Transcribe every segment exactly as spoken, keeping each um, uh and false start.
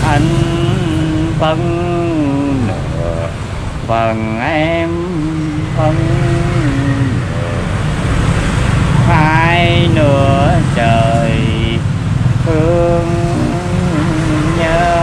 anh phân nửa phần em phân nửa, hai nửa trời thương nhớ.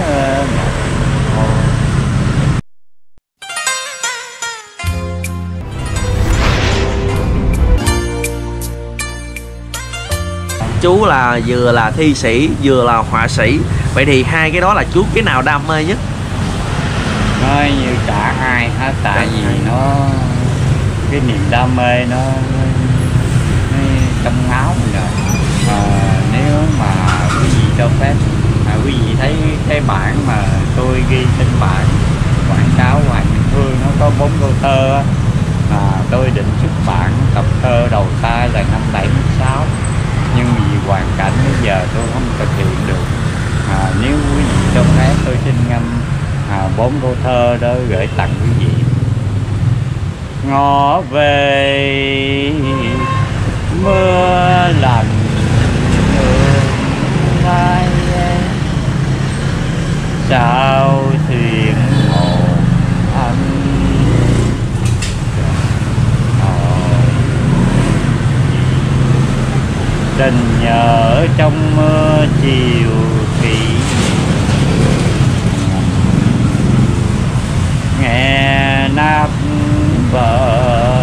Chú là vừa là thi sĩ vừa là họa sĩ, vậy thì hai cái đó là chú cái nào đam mê nhất? Nói như cả hai hết, tại vì nó cái niềm đam mê nó, nó trong máu mình rồi. À, nếu mà quý vị cho phép, à, quý vị thấy cái bản mà tôi ghi trên bản quảng cáo Hoàng Minh Phương nó có bốn câu thơ á, mà tôi định xuất bản tập thơ đầu tay là năm bảy sáu, nhưng vì hoàn cảnh bây giờ tôi không thực hiện được. À, nếu quý vị cho phép tôi xin ngâm à, bốn câu thơ đó gửi tặng quý vị. Ngõ về mưa lạnh đường lai, sao thuyền hồ anh tình nhớ trong mưa chiều thủy, nghe nắp vợ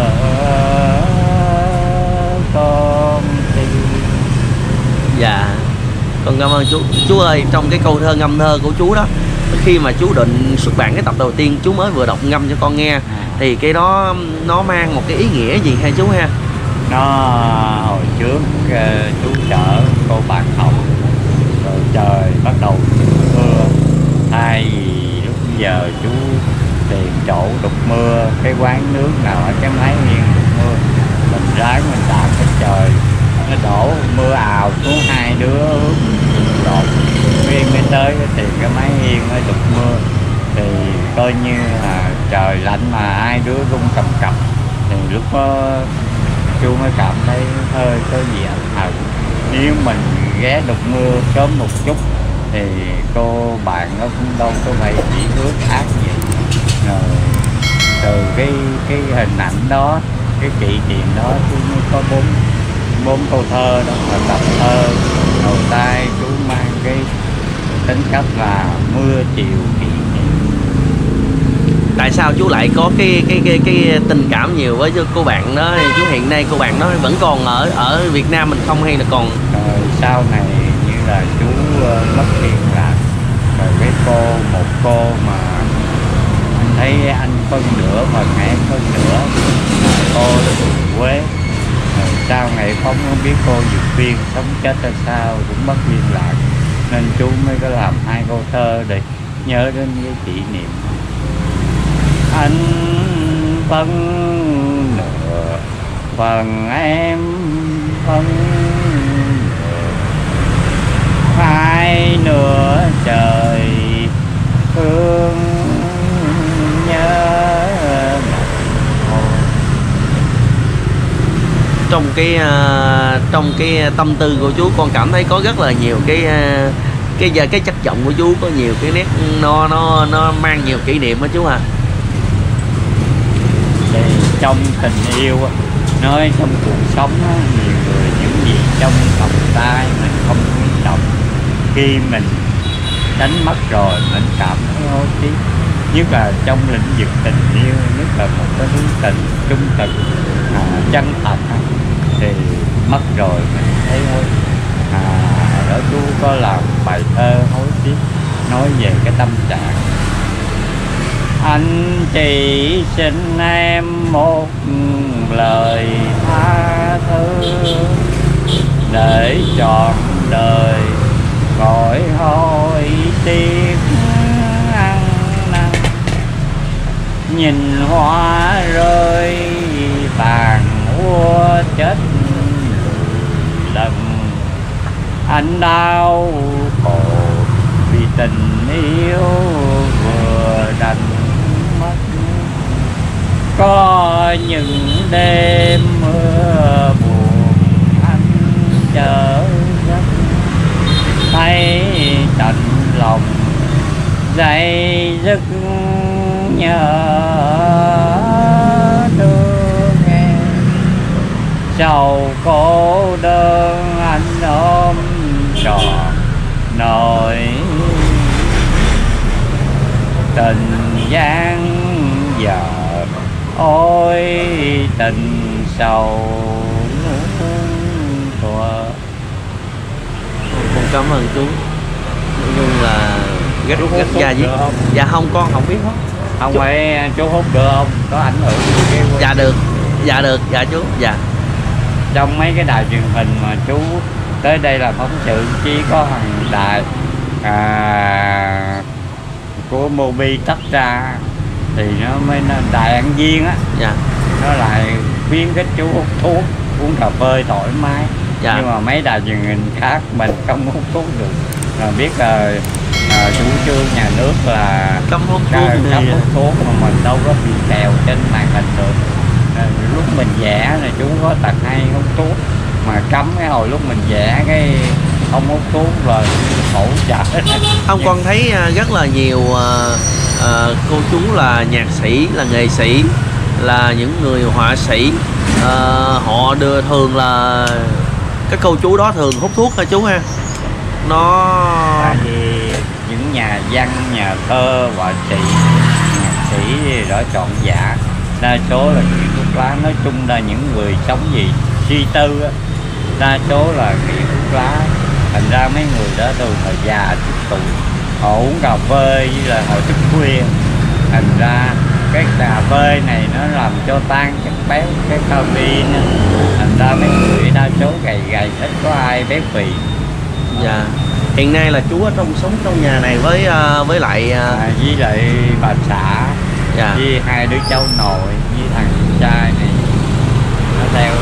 con tim. Dạ, con cảm ơn chú. Chú ơi, trong cái câu thơ ngâm thơ của chú đó, khi mà chú định xuất bản cái tập đầu tiên chú mới vừa đọc ngâm cho con nghe, thì cái đó nó mang một cái ý nghĩa gì hay chú ha? Nó hồi trước chú chở cô bạn học, rồi trời bắt đầu mưa, thay vì lúc giờ chú tìm chỗ đục mưa, cái quán nước nào ở cái máy nghiêng đục mưa, mình ráng mình đạp cái trời nó đổ mưa ào xuống, hai đứa lột nguyên mới tới cái tìm cái máy nghiêng mới đục mưa, thì coi như là trời lạnh mà hai đứa rung cầm cập, thì lúc đó chú mới cảm thấy hơi có gì ẩn hận. Nếu mình ghé đục mưa sớm một chút thì cô bạn nó cũng đâu có phải chỉ ước ác gì. Rồi từ cái cái hình ảnh đó, cái kỷ niệm đó, chú mới có bốn bốn câu thơ đó, và tập thơ đầu tay chú mang cái tính cách là mưa chiều kỷ niệm. Tại sao chú lại có cái cái cái cái tình cảm nhiều với cô bạn đó? Chú hiện nay cô bạn đó vẫn còn ở ở Việt Nam mình không, hay là còn? Rồi sau này như là chú uh, mất liên lạc, rồi cái cô một cô mà anh thấy anh phân nửa mà em phân nửa, cô là Quế, rồi sau này không biết cô dược viên sống chết hay sao cũng mất liên lạc, nên chú mới có làm hai câu thơ để nhớ đến cái kỷ niệm. Anh phân nửa phần em phân nửa, hai nửa trời thương nhớ. Trong cái uh, trong cái tâm tư của chú, con cảm thấy có rất là nhiều cái uh, cái giờ cái chất giọng của chú có nhiều cái nét nó nó nó mang nhiều kỷ niệm đó chú hả? Thì trong tình yêu, nói trong cuộc sống á, nhiều người những gì trong tầm tay mình không quan trọng, khi mình đánh mất rồi mình cảm thấy hối tiếc, nhất là trong lĩnh vực tình yêu, nhất là một cái thứ tình trung thực, à, chân thật, thì mất rồi mình thấy hối. À, đó chú có làm bài thơ hối tiếc, nói về cái tâm trạng. Anh chỉ xin em một lời tha thứ, để trọn đời khỏi hối tiếc ăn năn. Nhìn hoa rơi tàn úa chết lần, anh đau khổ vì tình yêu vừa đành mất. Có những đêm mưa buồn anh chờ giấc, thấy chạnh lòng dày giấc nhớ thương em, sầu cô đơn anh ôm trọn nỗi tình gian dở, ôi tình sầu thuở. Con cảm ơn chú, nói chung là rất Chú hút rất thuốc dạ gì. được không? Dạ không, con không biết hết. Không Chú- phải chú hút được không? Có ảnh hưởng gì cái Dạ được, dạ được, dạ chú, dạ. trong mấy cái đài truyền hình mà chú tới đây là phóng sự chỉ có thằng đài à, của Mobi tắt ra thì nó mới nó, đài An Viên á, Dạ, nó lại khuyến khích chú hút thuốc, uống cà phê thoải mái. dạ. Nhưng mà mấy đài truyền hình khác mình không hút thuốc được, là biết là à, chủ trương nhà nước là Cấm hút ca- thuốc cấm thì hút thuốc mà mình đâu có bị kèo trên màn hình được. À, lúc mình vẽ là chú có tật hay hút thuốc mà cấm cái hồi lúc mình vẽ cái không hút thuốc rồi khổ trợ. Không, con thấy à, rất là nhiều à, à, cô chú là nhạc sĩ, là nghệ sĩ, là những người họa sĩ, à, họ đưa thường là các cô chú đó thường hút thuốc hả chú ha? Nó Tại vì những nhà văn, nhà thơ, họa sĩ, nhạc sĩ gì đó chọn giả đa số là nghiện thuốc lá. Nói chung là những người sống gì suy tư á, đa số là nghiện thuốc lá. Thành ra mấy người đó thường là già chút tuổi, họ uống cà phê với là họ thức khuya, thành ra cái cà phê này nó làm cho tan chất béo, cái caffeine á. Thành ra mấy người đa số gầy gầy, ít có ai béo phì. dạ. Hiện nay là chú ở trong sống trong nhà này với à, với lại à, À, với lại bà xã, dạ. với hai đứa cháu nội, với thằng trai này nó theo.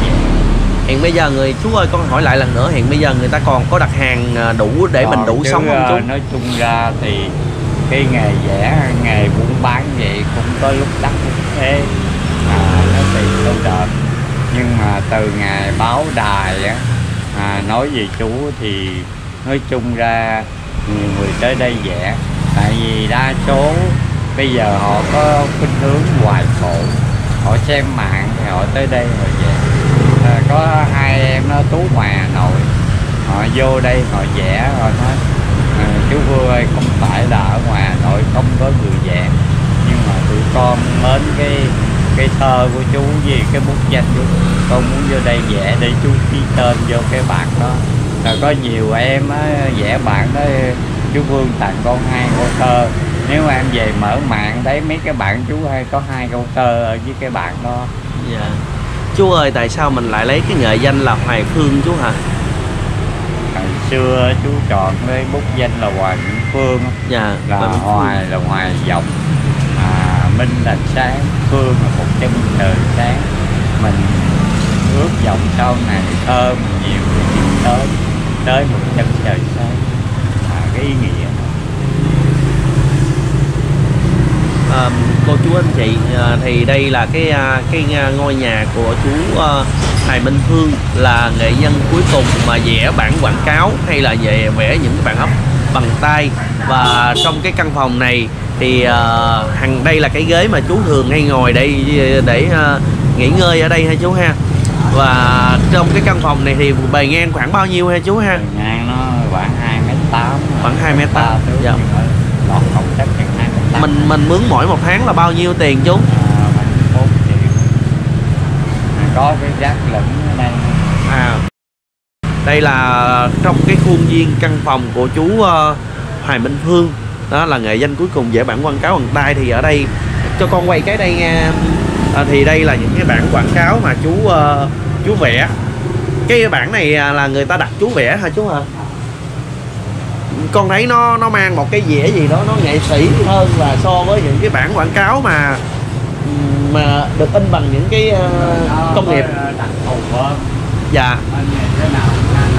Hiện bây giờ người chú ơi, con hỏi lại lần nữa, hiện bây giờ người ta còn có đặt hàng à, đủ để mình Còn đủ chứ, sống không ờ, chú? nói chung ra thì cái nghề vẽ, nghề buôn bán vậy cũng có lúc đắt lúc thế, à, nó tùy theo đợt. Nhưng mà từ ngày báo đài á, à, nói về chú thì nói chung ra nhiều người tới đây vẽ, tại vì đa số bây giờ họ có khuynh hướng hoài khổ, họ xem mạng thì họ tới đây họ vẽ. À, có hai em nó Tú Hòa Hà Nội, họ vô đây họ vẽ, họ nói à, chú Vương ơi, không phải là ở ngoài Hà Nội không có người vẽ, nhưng mà tụi con mến cái cái thơ của chú với cái bút danh chú, con muốn vô đây vẽ để chú ký tên vô cái bảng đó. Rồi có nhiều em á, vẽ bảng đó, chú Vương tặng con hai câu thơ, nếu mà em về mở mạng thấy mấy cái bạn chú hay có hai câu thơ ở dưới cái bảng đó. Dạ. Chú ơi, tại sao mình lại lấy cái nghệ danh là Hoài Phương chú hả? Hồi xưa chú chọn cái bút danh là Hoài Nguyễn Phương, Dạ. là Hoài Phương. Hoài là hoài vọng, à, Minh là sáng, Phương là một chân trời sáng. Mình ước vọng sau này thơm nhiều tới tới một chân trời sáng, à, cái ý nghĩa đó. À, cô chú anh chị, à, thì đây là cái à, cái à, ngôi nhà của chú à, Hoài Minh Phương, là nghệ nhân cuối cùng mà vẽ bản quảng cáo hay là về vẽ những cái bản ấp bằng tay. Và trong cái căn phòng này thì à, hằng đây là cái ghế mà chú thường hay ngồi đây để à, nghỉ ngơi ở đây ha chú ha. Và trong cái căn phòng này thì bề ngang khoảng bao nhiêu ha chú ha? Bề ngang nó khoảng hai mét tám, Khoảng hai mét tám. Dạ. Lọt không chắc chừng hai mét tám. Mình mình mướn mỗi một tháng là bao nhiêu tiền chú? À, bốn triệu. À, có cái rác lửng ở đây. À, đây là trong cái khuôn viên căn phòng của chú uh, Hoài Minh Phương, đó là nghệ danh cuối cùng vẽ bản quảng cáo bằng tay. Thì ở đây cho con quay cái đây nha. À, thì đây là những cái bản quảng cáo mà chú uh, chú vẽ. Cái bản này là người ta đặt chú vẽ hả chú hả? Con thấy nó nó mang một cái vẻ gì đó nó nghệ sĩ hơn là so với những cái bản quảng cáo mà mà được in bằng những cái uh, công nghiệp. Đặc thù hơn. Dạ. Thế nào?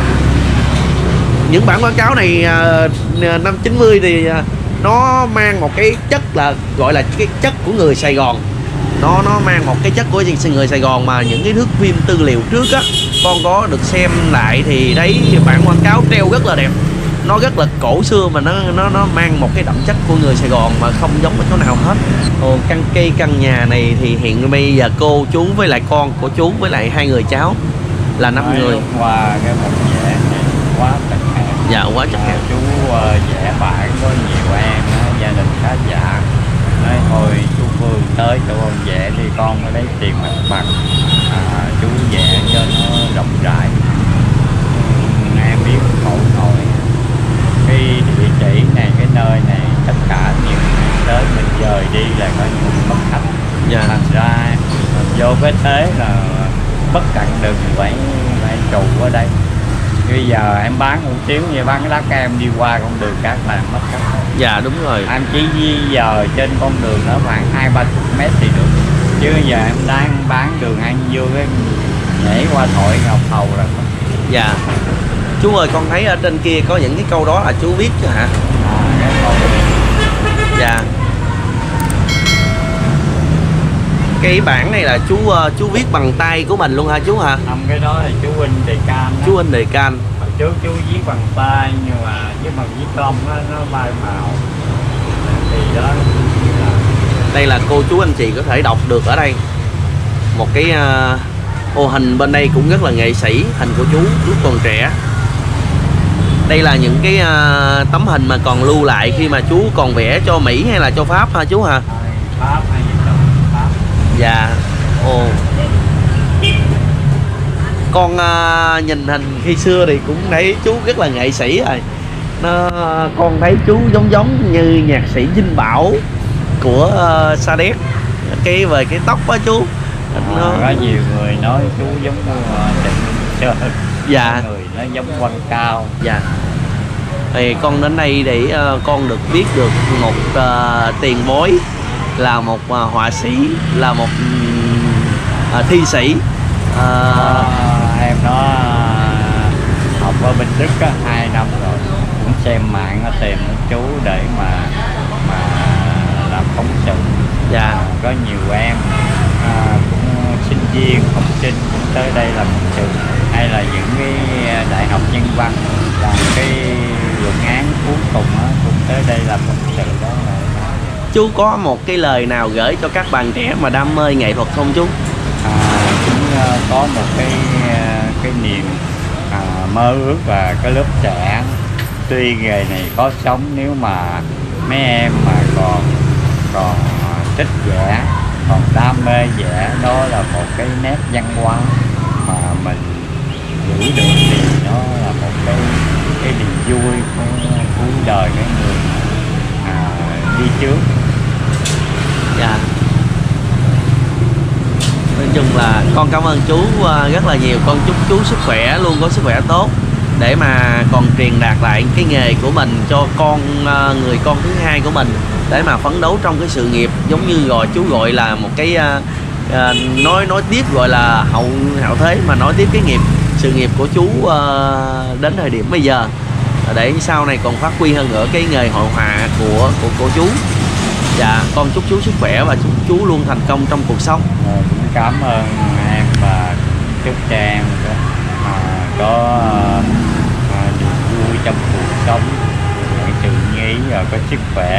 Những bản quảng cáo này uh, năm chín mươi thì uh, nó mang một cái chất là gọi là cái chất của người Sài Gòn. Nó nó mang một cái chất của người Sài Gòn mà những cái thước phim tư liệu trước á, con có được xem lại thì thấy bản quảng cáo treo rất là đẹp. nó rất là cổ xưa mà nó nó nó mang một cái đậm chất của người Sài Gòn mà không giống ở chỗ nào hết. Ồ, căn cây căn nhà này thì hiện bây giờ cô chú với lại con của chú với lại hai người cháu là năm người. Qua cái một vẽ này quá chặt hẹp. Dạ quá chặt hẹp. Chú uh, vẽ bản có nhiều em uh, gia đình khá giả, nói thôi chú Phương tới chỗ con vẽ thì con ở đấy tiền mặt bằng, à, chú vẽ cho nó rộng rãi. Ừ, em biết khổ nổi cái địa chỉ này, cái nơi này tất cả nhiều người tới mình dời đi là có những mất khách. Dạ. Thành ra vô cái thế là bất cẩn đừng phải phải trụ ở đây. Bây giờ em bán một xíu như bán cái lá kem đi qua con đường khác là mất khách. Dạ đúng rồi. Em chỉ di giờ trên con đường nó khoảng hai ba chục mét thì được, chứ giờ em đang bán đường ăn vô cái nhảy qua Thoại Ngọc Hầu rồi. Dạ. Chú ơi, con thấy ở trên kia có những cái câu đó là chú viết chứ hả? À, cái câu Dạ. Cái bản này là chú chú viết bằng tay của mình luôn hả chú hả? không, cái đó là chú in đề can. Chú in đề can. Hồi trước chú viết bằng tay nhưng mà với bằng viết công á nó bay màu thì đó. Đây là cô chú anh chị có thể đọc được ở đây một cái uh, ô hình bên đây cũng rất là nghệ sĩ, hình của chú lúc còn trẻ. Đây là những cái uh, tấm hình mà còn lưu lại khi mà chú còn vẽ cho Mỹ hay là cho Pháp hả chú hả? Pháp hay gì đó, Pháp. Dạ. Ồ. Con uh, nhìn hình khi xưa thì cũng thấy chú rất là nghệ sĩ rồi. Nó, con thấy chú giống giống như nhạc sĩ Vinh Bảo của uh, Sa Đéc. Cái về cái tóc á chú. À, nó... có nhiều người nói chú giống như Trịnh Minh Sơn. Dạ. Người nó giống Quang Cao. Dạ. Thì con đến đây để uh, con được biết được một uh, tiền bối, là một uh, họa sĩ, là một uh, thi sĩ. Uh, à, em nó học ở Bình Đức á, hai năm rồi, cũng xem mạng nó tìm chú để mà mà làm phóng sự. Dạ. À, có nhiều em à, cũng sinh viên, học sinh cũng tới đây làm phóng sự, hay là những cái đại học nhân văn làm cái luận án cuối cùng á, cũng tới đây làm phóng sự đó. Chú có một cái lời nào gửi cho các bạn trẻ mà đam mê nghệ thuật không chú? À, cũng uh, có một cái uh, cái niềm uh, mơ ước và cái lớp trẻ, tuy nghề này có sống, nếu mà mấy em mà còn còn thích vẽ, còn đam mê vẽ, đó là một cái nét văn hóa mà mình giữ được thì nó là một cái cái niềm vui của cuối đời cái người à, đi trước. Dạ. Nói chung là con cảm ơn chú rất là nhiều. Con chúc chú sức khỏe, luôn có sức khỏe tốt để mà còn truyền đạt lại cái nghề của mình cho con, người con thứ hai của mình, để mà phấn đấu trong cái sự nghiệp, giống như rồi chú gọi là một cái uh, nói nói tiếp gọi là hậu hậu thế, mà nói tiếp cái nghiệp sự nghiệp của chú uh, đến thời điểm bây giờ, để sau này còn phát huy hơn nữa cái nghề hội họa của của của chú. Dạ, con chúc chú sức khỏe và chúc chú luôn thành công trong cuộc sống. À, cũng cảm ơn em và chúc cho em có, à, có à, niềm vui trong cuộc sống, sự như ý và có sức khỏe.